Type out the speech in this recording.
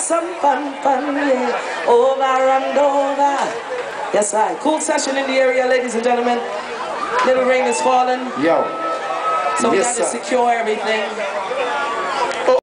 some fun, yeah. Over and over. Yes, I. Cool session in the area, ladies and gentlemen. Little rain is falling. Yo. So we Yes, got to sir. secure everything.